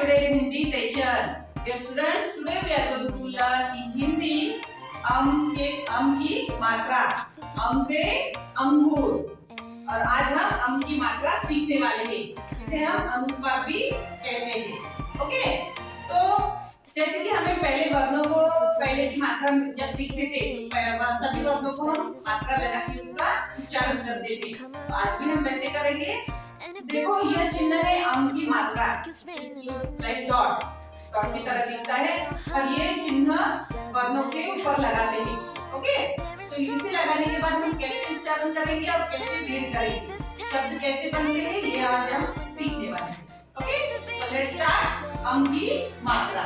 today's Hindi session. Dear students, today we are going to learn in Hindi अम की मात्रा, अम से अंगूर। और आज हम अम की मात्रा सीखने वाले हैं, इसे हम अनुस्वार भी कहते हैं। ओके, तो जैसे कि हमें पहले वर्णों को पहले की मात्रा जब सीखते थे, सभी वर्णों को हम मात्रा लगा के उसका उच्चारण करते थे। तो आज भी हम वैसे करेंगे। देखो, यह चिन्ह है अम की मात्रा, लाइक डॉट, डॉट की तरह दिखता है, और ये चिन्ह वर्णों के ऊपर लगाते हैं। ओके, तो इसे लगाने के बाद हम कैसे उच्चारण करेंगे और कैसे रीड करेंगे, शब्द कैसे बनते हैं, ये आज हम सीखने वाले हैं। Okay, so let's start. अम की मात्रा।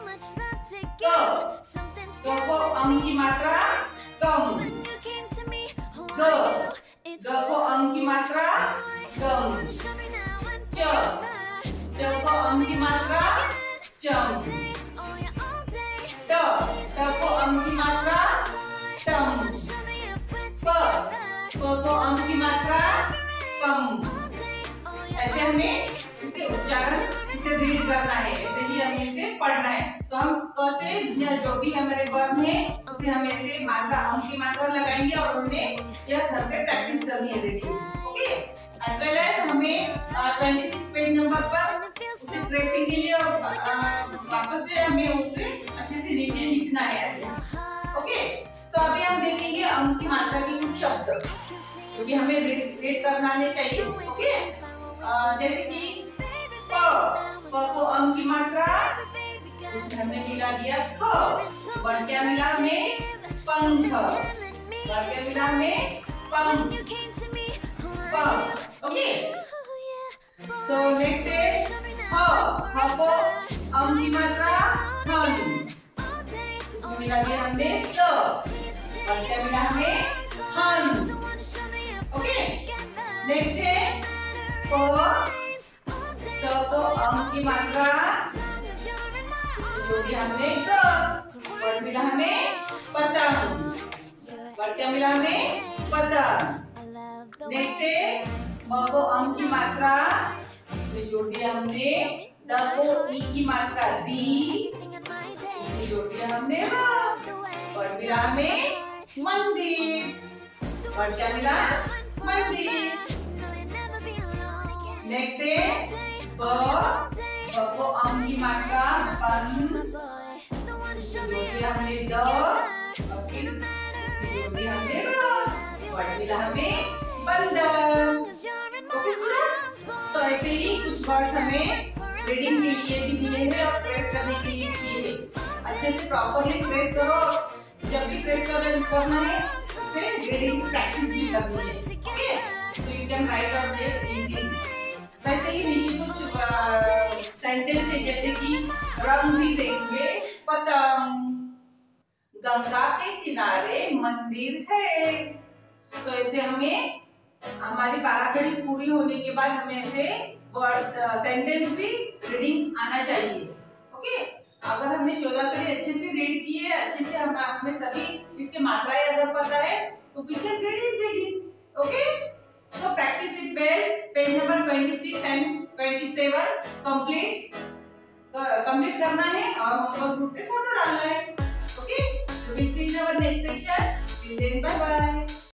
क को अम की मात्रा कम। ग को अम की मात्रा कम। च को अम की मात्रा चम। ट को अम की मात्रा टम। प को अम की मात्रा पम। ऐसे हमें इसे उच्चारण, इसे रीड करना है, ऐसे ही हमें इसे पढ़ना है। तो हम क से जो भी हमारे वर्ण है उसे हम ऐसे मात्रा, अम की मात्रा लगाएंगे और उन्हें यह घर पे प्रैक्टिस करनी है। देखिए, ओके, एज वेल एज हमें 26 पेज नंबर पर उसे ट्रेसिंग के लिए और वापस से हमें उसे अच्छे से नीचे लिखना है ऐसे। ओके, तो अभी हम देखेंगे अम की मात्रा के कुछ शब्द, क्योंकि हमें रीड करना आने चाहिए। ओके, जैसे कि प को अम की मात्रा हमने मिला दिया ख, और क्या मिला हमें पंख, और क्या मिला हमें पंख, प। ओके, तो नेक्स्ट है ह को अम की मात्रा हन, मिला दिया हमने स, और क्या मिला हमें हन। ओके, नेक्स्ट है प को अम की मात्रा जोड़ी हमने क, और मिला हमें पतंग, और क्या मिला हमें पतंग। नेक्स्ट है म को अम की मात्रा जोड़ दिया हमने द को ई की मात्रा दी, जोड़ दिया हमने र, और मिला हमें मंदिर, और क्या मिला मंदिर। नेक्स्ट है ब को अम की मात्रा बन, जोड़ दिया हमने द, और फिर जोड़ दिया हमने र, और मिला हमें बंदर। ओके स्टूडेंट्स, तो ऐसे ही कुछ वर्ड्स हमें रीडिंग के लिए भी दिए हैं और ट्रेस करने के लिए भी दिए हैं। अच्छे से प्रॉपरली ट्रेस करो, जब भी ट्रेस करना है उसे रीडिंग प्रैक्टिस भी करनी है। ओके, तो you can write out there easy. वैसे ही नीचे कुछ सेंटेंस है, जैसे कि रंग भी देंगे, पतंग, गंगा के किनारे मंदिर है। तो ऐसे हमें हमारी बाराखड़ी पूरी होने के बाद हमें ऐसे वर्ड सेंटेंस भी रीडिंग आना चाहिए। ओके, अगर हमने 14 कड़ी अच्छे से रीड की है, अच्छे से हमें सभी इसके मात्राएं अगर पता है तो we can read easily. Okay, so practice it well. Page number 26 and 27 complete करना है और होमवर्क ग्रुप पे फोटो डालना है। Okay, so we'll see in our next session. Till then, bye bye.